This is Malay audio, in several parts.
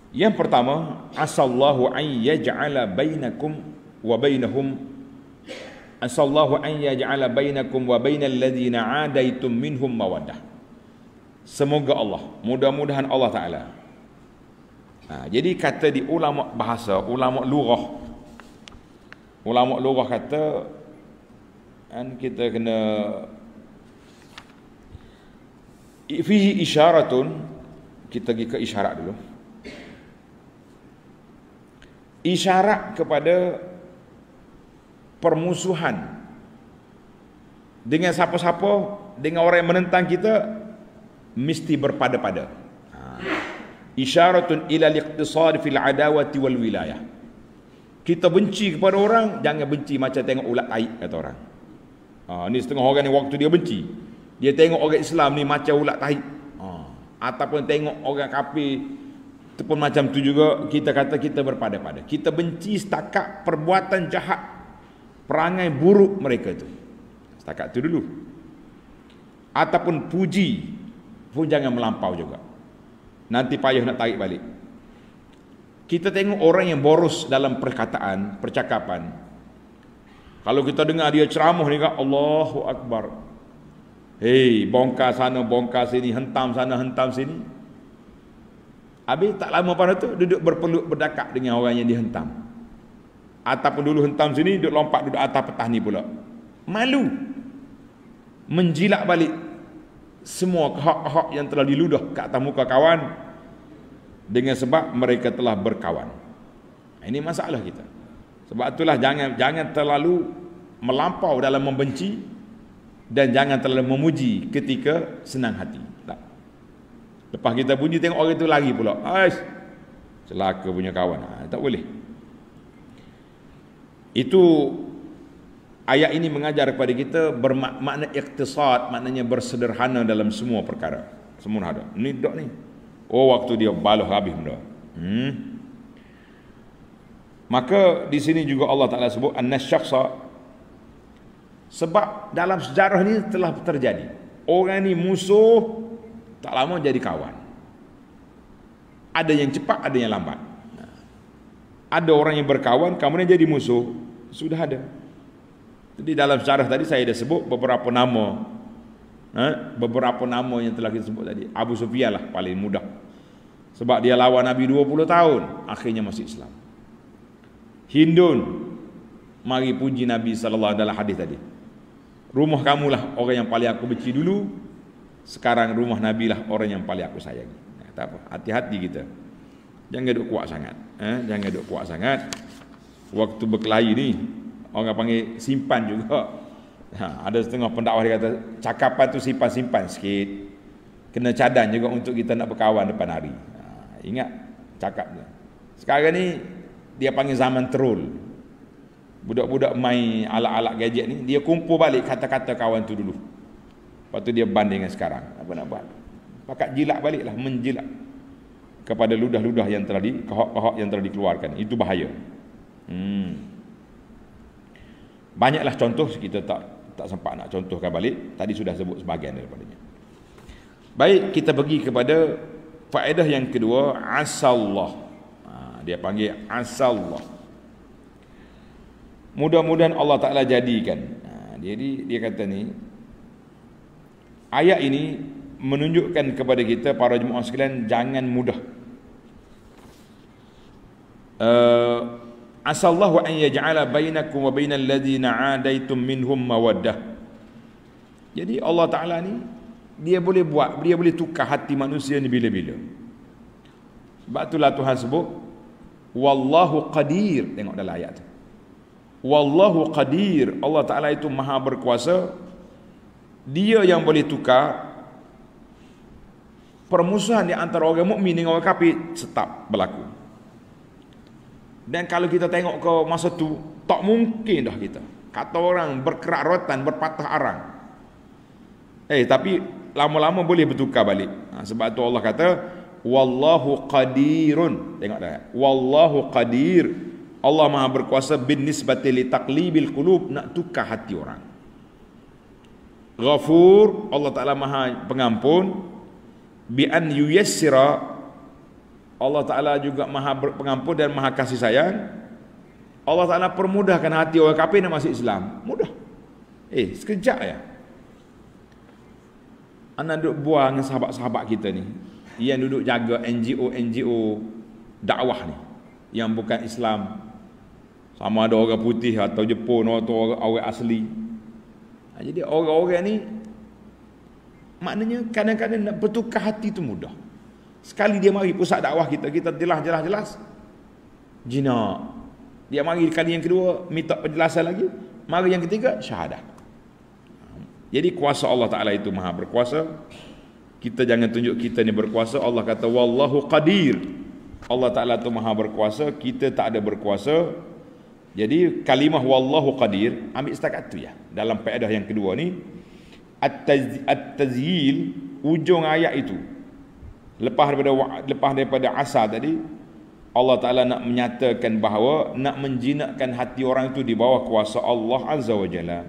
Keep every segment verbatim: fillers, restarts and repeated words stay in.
Yang pertama, asallahu an yaj'ala bainakum wa bainahum asallahu an yaj'ala bainakum wa bainal ladzina 'adaitum minhum mawaddah. Semoga Allah, mudah-mudahan Allah Taala. Ha, jadi kata di ulama bahasa, ulama lughah. Ulama lughah kata kan kita kena fihi isyaratun, kita pergi ke isyarat dulu. Isyarat kepada permusuhan dengan siapa-siapa, dengan orang yang menentang kita, mesti berpada-pada. Isyaratun ila al-iqtisad fil adawati wal wilayah. Kita benci kepada orang, jangan benci macam tengok ulat taik, kata orang. Ha, ni setengah orang ni waktu dia benci, dia tengok orang Islam ni macam ulat taik. Ha, ataupun tengok orang kafir itu pun macam tu juga. Kita kata kita berpada-pada. Kita benci setakat perbuatan jahat, perangai buruk mereka tu. Setakat tu dulu. Ataupun puji pun jangan melampau juga. Nanti payah nak tarik balik. Kita tengok orang yang boros dalam perkataan, percakapan. Kalau kita dengar dia ceramah ni kan, Allahu Akbar. Hei, bongkar sana, bongkar sini, hentam sana, hentam sini. Habis tak lama pada tu duduk berpeluk berdakap dengan orang yang dihentam. Ataupun dulu hentam sini, duduk lompat duduk atas petah ni pula. Malu. Menjilat balik semua hak-hak yang telah diludah ke atas muka kawan dengan sebab mereka telah berkawan. Ini masalah kita. Sebab itulah jangan jangan terlalu melampau dalam membenci dan jangan terlalu memuji ketika senang hati. Tak. Lepas kita puji tengok orang itu lari pula. Aish, celaka punya kawan. Ha, tak boleh. Itu ayat ini mengajar kepada kita bermakna iqtisad, maknanya bersederhana dalam semua perkara. Semua ada. Ni dok ni. Oh, waktu dia balah habis benda. Hmm. Maka di sini juga Allah Taala sebut an-nasyakhsa, sebab dalam sejarah ni telah terjadi. Orang ni musuh, tak lama jadi kawan. Ada yang cepat, ada yang lambat. Ada orang yang berkawan kemudian jadi musuh, sudah ada. Jadi dalam sejarah tadi saya dah sebut beberapa nama, ha? beberapa nama yang telah kita sebut tadi. Abu Sufyan lah paling mudah, sebab dia lawan Nabi dua puluh tahun, akhirnya masuk Islam. Hindun mari puji Nabi sallallahu dalam hadis tadi. Rumah kamulah orang yang paling aku benci dulu, sekarang rumah Nabi lah orang yang paling aku sayangi. Nah, tak apa, hati-hati kita. Jangan duk kuat sangat, eh? Jangan duk kuat sangat. Waktu berkelahi ni orang panggil simpan juga. Ha, ada setengah pendakwah dia kata cakapan tu simpan-simpan sikit. Kena cadang juga untuk kita nak berkawan depan hari. Ha, ingat cakap dia. Sekarang ni dia panggil zaman troll. Budak-budak main alat-alat gadget ni, dia kumpul balik kata-kata kawan tu dulu. Lepas tu dia banding dengan sekarang. Apa nak buat? Pakat jilat baliklah, menjilat kepada ludah-ludah yang telah di kahak-kahak yang telah dikeluarkan. Itu bahaya. Hmm. Banyaklah contoh, kita tak tak sempat nak contohkan balik. Tadi sudah sebut sebahagian daripadanya. Baik, kita pergi kepada faedah yang kedua, asallah. Ha, dia panggil asallah. Mudah-mudahan Allah Ta'ala jadikan. Ha, jadi dia kata ni, ayat ini menunjukkan kepada kita para jemaah sekalian, jangan mudah. Uh, Asallahu an yaj'ala bainakum wa bainal ladzina 'adaitum minhum mawaddah. Jadi Allah Taala ni dia boleh buat, dia boleh tukar hati manusia ni bila-bila. Sebab itulah Tuhan sebut wallahu qadir, tengok dalam ayat tu. Wallahu qadir, Allah Taala itu maha berkuasa. Dia yang boleh tukar permusuhan di antara orang mukmin dengan orang kafir tetap berlaku. Dan kalau kita tengok ke masa tu, tak mungkin dah kita. Kata orang berkerak rotan, berpatah arang. Eh, tapi lama-lama boleh bertukar balik. Ha, sebab tu Allah kata, wallahu qadirun. Tengok dah. Wallahu qadir. Allah maha berkuasa bin nisbati li taqlibil qulub, nak tukar hati orang. Ghafur, Allah Ta'ala maha pengampun, bi an yuyassira Allah Ta'ala juga maha pengampun dan maha kasih sayang. Allah Ta'ala permudahkan hati orang kafir nak masuk Islam. Mudah. Eh, sekejap ya. Anak duduk buang dengan sahabat-sahabat kita ni, yang duduk jaga N G O N G O dakwah ni, yang bukan Islam, sama ada orang putih atau Jepun atau orang, orang asli. Jadi orang-orang ni maknanya kadang-kadang nak bertukar hati tu mudah. Sekali dia mari pusat dakwah kita, kita jelas jelas jelas jinak. Dia mari kali yang kedua minta penjelasan lagi, mari yang ketiga syahadah. Jadi kuasa Allah Ta'ala itu maha berkuasa. Kita jangan tunjuk kita ni berkuasa. Allah kata wallahu qadir. Allah Ta'ala itu maha berkuasa, kita tak ada berkuasa. Jadi kalimah wallahu qadir ambil setakat tu ya. Dalam faedah yang kedua ni, at-tazyil, ujung ayat itu, lepas daripada lepas daripada asal tadi, Allah Ta'ala nak menyatakan bahawa nak menjinakkan hati orang itu di bawah kuasa Allah Azza wa Jalla.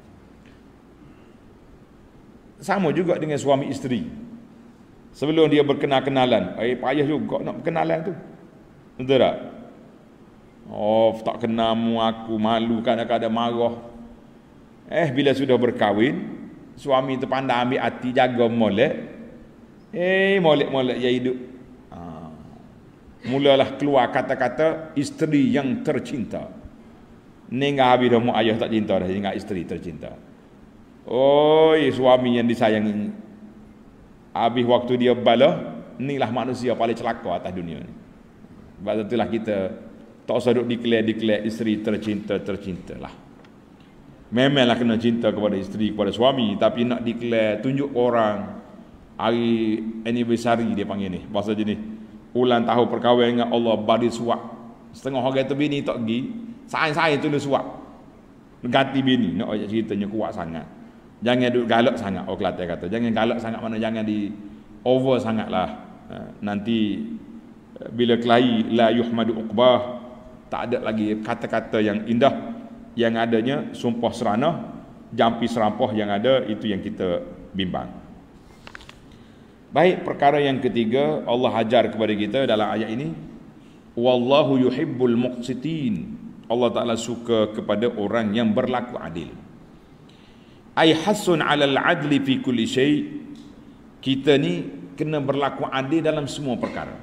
Sama juga dengan suami isteri. Sebelum dia berkenal-kenalan, eh payah juga nak berkenalan tu. Betul tak? Oh, tak kenal aku, malu, kadang-kadang marah. Eh bila sudah berkahwin, suami tu pandai ambil hati, jaga molek. Eh molek-molek dia hidup. Ha. Mulalah keluar kata-kata isteri yang tercinta. Ni enggak habis dah mu ayah tak cinta dah, ingat isteri tercinta. Oi, suami yang disayangi. Habis waktu dia bala, inilah manusia paling celaka atas dunia ni. Sebab itulah kita tak usah duk declare-declare isteri tercinta-tercinta lah. Memanglah kena cinta kepada isteri, kepada suami, tapi nak declare, tunjuk orang hari anniversary dia panggil ni, bahasa jenis ulang tahun perkahwinan dengan Allah bagi suap. Setengah orang tu bini tak pergi, sain-sain tulis suap. Ganti bini, nak ajak ceritanya kuat sangat. Jangan duduk galak sangat, orang Kelantan kata. Jangan galak sangat, mana jangan di over sangatlah. Nanti bila kelahi la yuhmadu uqbah, tak ada lagi kata-kata yang indah. Yang adanya sumpah seranah, jampi serampah yang ada, itu yang kita bimbang. Baik, perkara yang ketiga Allah ajar kepada kita dalam ayat ini, wallahu yuhibbul muqsitin. Allah Ta'ala suka kepada orang yang berlaku adil. Ay hasun 'alal 'adli fi kulli syai'. Kita ni kena berlaku adil dalam semua perkara.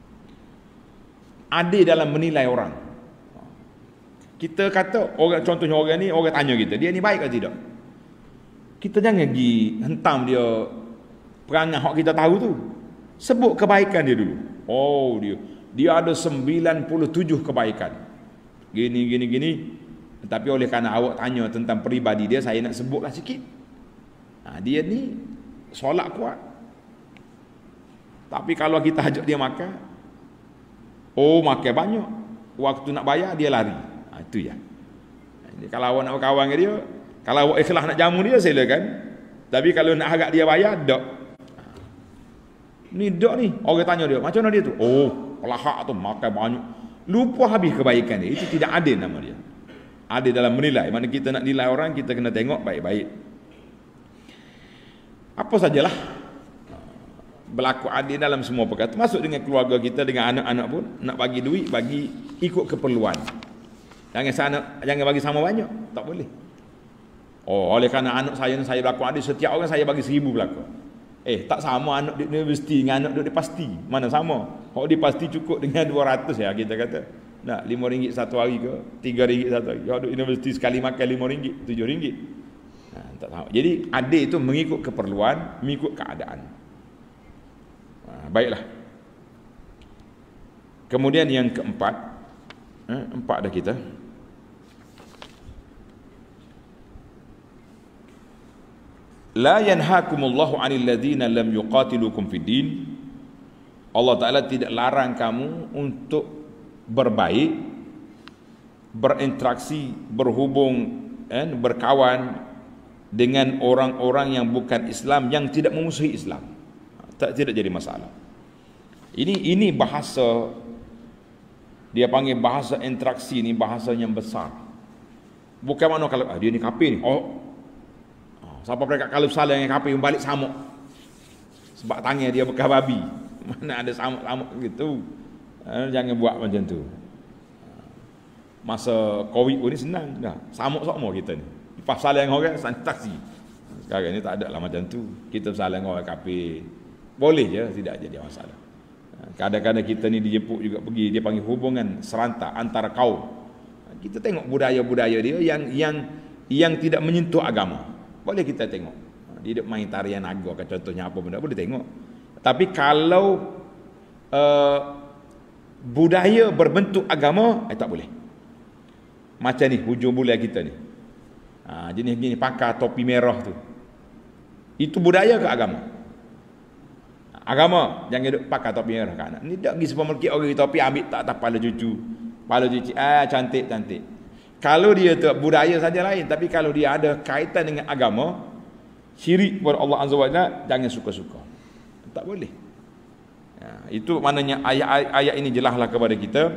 Adil dalam menilai orang. Kita kata orang, contohnya orang ni, orang tanya kita, dia ni baik ke tidak? Kita jangan pergi hentam dia perangai hak kita tahu tu. Sebut kebaikan dia dulu. Oh, dia dia ada sembilan puluh tujuh kebaikan. Gini gini gini. Tapi oleh kerana awak tanya tentang peribadi dia, saya nak sebutlah sikit. Ha, dia ni solat kuat. Tapi kalau kita ajak dia makan, oh makan banyak. Waktu nak bayar dia lari. Ha, itu ya. Jadi kalau awak nak berkawan dengan dia, kalau awak ikhlas nak jamu dia, silakan. Tapi kalau nak harap dia bayar, tak. Ha. Ni tak ni. Orang tanya dia, macam mana dia tu? Oh, pelahak tu makan banyak. Lupa habis kebaikan dia. Itu tidak adil nama dia. Adil dalam menilai. Mana kita nak nilai orang, kita kena tengok baik-baik. Apa sajalah berlaku adil dalam semua perkara, termasuk dengan keluarga kita, dengan anak-anak pun. Nak bagi duit, bagi ikut keperluan. Jangan sana, jangan bagi sama banyak, tak boleh. Oh, oleh kerana anak saya saya berlaku adil, setiap orang saya bagi seribu berlaku. Eh, tak sama anak di universiti dengan anak duduk di pasti. Mana sama? Kalau di pasti cukup dengan dua ratus ya kita kata. Nak lima ringgit satu hari ke, tiga ringgit satu hari. Kalau duduk universiti sekali makan lima ringgit, tujuh ringgit. Nah, tak tahu. Jadi adil itu mengikut keperluan, mengikut keadaan. Nah, baiklah. Kemudian yang keempat, eh, empat dah kita. La yanhakumullahu 'anil ladzina lam yuqatilukum fid din. Allah Ta'ala tidak larang kamu untuk berbaik, berinteraksi, berhubung, eh, berkawan dengan orang-orang yang bukan Islam, yang tidak memusuhi Islam. Tak, tidak jadi masalah. Ini ini bahasa, dia panggil bahasa interaksi, ni bahasa yang besar. Bukan mana kalau ah, dia ni kafir ni. Oh, siapa mereka kalau salah yang kafir balik samuk. Sebab tangan dia bekas babi. Mana ada samuk-samuk gitu. Ha, jangan buat macam tu. Masa Covid pun ni senang dah. Sama-sama kita ni. Pasal yang orang sanitasi. Sekarang ni tak ada lah macam tu. Kita bersalah dengan orang kafir. Boleh je, tidak jadi masalah. Kadang-kadang kita ni dijemput juga pergi, dia panggil hubungan serentak antara kaum. Kita tengok budaya-budaya dia yang yang yang tidak menyentuh agama. Boleh kita tengok. Dia main tarian naga ke contohnya apa benda, boleh tengok. Tapi kalau uh, budaya berbentuk agama, eh tak boleh. Macam ni hujung bulan kita ni. Ha, jenis gini pakai topi merah tu. Itu budaya ke agama? Agama, jangan duk pakai topi merah kat anak. Ni dak pergi supermarket orang topi ambil tak atas kepala cucu. Kepala cucu ah cantik-cantik. Kalau dia tu budaya saja lain, tapi kalau dia ada kaitan dengan agama, syirik kepada Allah Azza wa Jalla, jangan suka-suka. Tak boleh. Ya, itu maknanya ayat-ayat ini jelaslah kepada kita.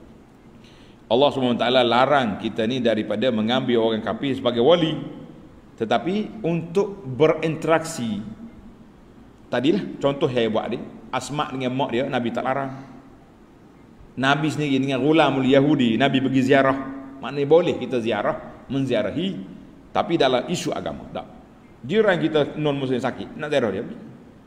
Allah Subhanahu wa taala larang kita ni daripada mengambil orang kafir sebagai wali, tetapi untuk berinteraksi. Tadilah contoh saya buat ni, Asma dengan mak dia Nabi tak larang. Nabi sendiri dengan ghulamul Yahudi, Nabi pergi ziarah. Maknanya boleh kita ziarah, menziarahi, tapi dalam isu agama. Tak. Jiran kita non muslim sakit, nak ziarah dia.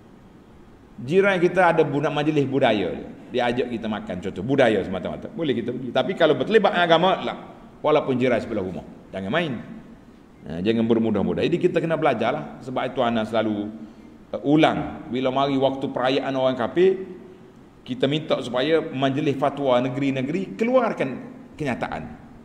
Jiran kita ada budak majlis budaya dia. Dia ajak kita makan contoh budaya semata-mata. Boleh kita pergi. Tapi kalau berterlibat dengan agama, lah. Walaupun jiran sebelah rumah, jangan main. Nah, jangan bermudah-mudah. Jadi kita kena belajarlah. Sebab itu ana selalu Uh, ulang bila mari waktu perayaan orang kafir, kita minta supaya majlis fatwa negeri-negeri keluarkan kenyataan,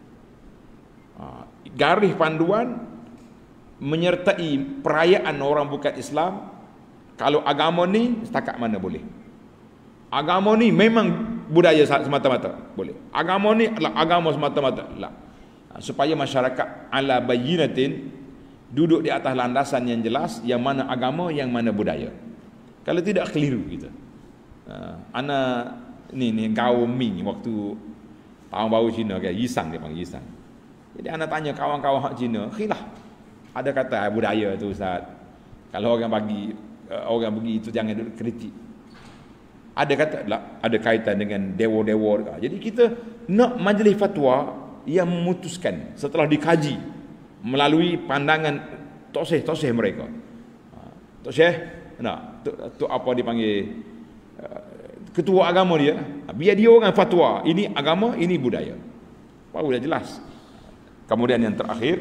uh, garis panduan menyertai perayaan orang bukan Islam. Kalau agama ni setakat mana boleh, agama ni memang budaya semata-mata boleh, agama ni adalah agama semata-mata lah. Uh, supaya masyarakat ala bayyinatin, duduk di atas landasan yang jelas, yang mana agama, yang mana budaya. Kalau tidak keliru kita. Uh, ana ni ni kaum Ming waktu tahun baru Cina kan, Yisang dia panggil Yisang. Jadi ana tanya kawan-kawan hak Cina, khilaf. Ada kata ah, budaya tu Ustaz. Kalau orang bagi uh, orang pergi itu jangan duduk kritik. Ada kata lah, ada kaitan dengan dewa-dewa. Jadi kita nak majlis fatwa yang memutuskan setelah dikaji melalui pandangan Tok Syekh, Tok Syekh mereka. Tok Syekh, nak tu, tu apa dipanggil uh, ketua agama dia. Biar dia orang fatwa, ini agama, ini budaya. Baru dah jelas. Kemudian yang terakhir,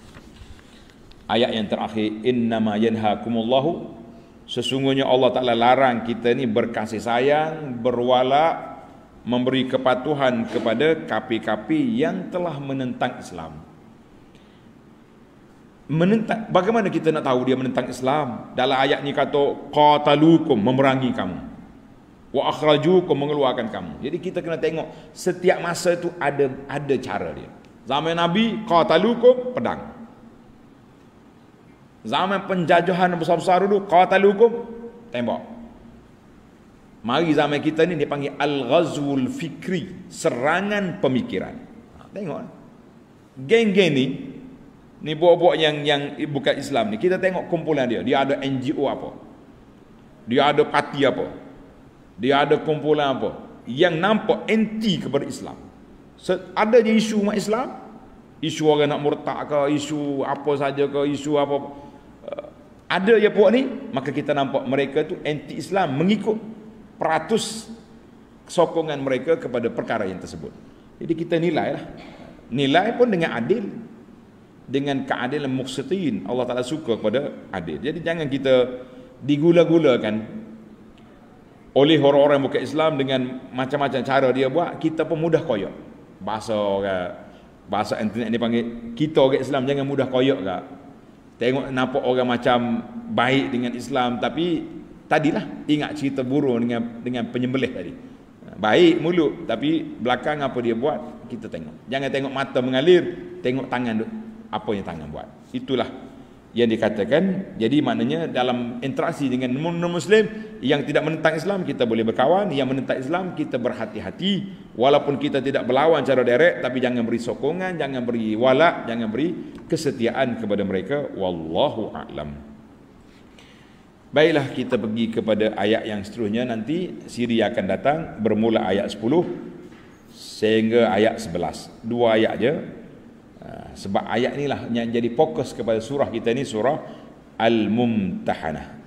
ayat yang terakhir, innama yanhakumullahu, sesungguhnya Allah Taala larang kita ni berkasih sayang, berwala, memberi kepatuhan kepada kafir-kafir yang telah menentang Islam. Menentang, bagaimana kita nak tahu dia menentang Islam? Dalam ayat ni kata qatalukum, memerangi kamu, wa akhrajukum, mengeluarkan kamu. Jadi kita kena tengok setiap masa tu ada ada cara dia. Zaman Nabi qatalukum, pedang. Zaman penjajahan besar-besar dulu qatalukum, tembak. Mari zaman kita ni dia panggil al-ghazwul fikri, serangan pemikiran. Tengok geng-geng ni, ni buat-buat yang yang bukan Islam ni, kita tengok kumpulan dia, dia ada N G O apa, dia ada parti apa, dia ada kumpulan apa yang nampak anti kepada Islam. Ada je isu umat Islam, isu orang nak murtad ke, isu apa saja ke, isu apa, ada je puak ni, maka kita nampak mereka tu anti Islam, mengikut peratus sokongan mereka kepada perkara yang tersebut. Jadi kita nilai lah, nilai pun dengan adil, dengan keadilan muqsitin. Allah Ta'ala suka kepada adil. Jadi jangan kita digula-gulakan oleh orang-orang bukan Islam dengan macam-macam cara dia buat. Kita pun mudah koyak. Bahasa orang, bahasa internet ni panggil, kita orang Islam jangan mudah koyak ke. Tengok nampak orang macam baik dengan Islam, tapi tadilah ingat cerita burung dengan dengan penyembelih tadi. Baik mulut, tapi belakang apa dia buat kita tengok. Jangan tengok mata mengalir, tengok tangan apa yang tangan buat. Itulah yang dikatakan. Jadi maknanya dalam interaksi dengan non-muslim yang tidak menentang Islam, kita boleh berkawan. Yang menentang Islam, kita berhati-hati. Walaupun kita tidak berlawan secara direct, tapi jangan beri sokongan, jangan beri wala, jangan beri kesetiaan kepada mereka. Wallahu a'lam. Baiklah, kita pergi kepada ayat yang seterusnya. Nanti siri akan datang bermula ayat sepuluh sehingga ayat sebelas. Dua ayat je. Sebab ayat inilah yang jadi fokus kepada surah kita ni, surah Al-Mumtahanah.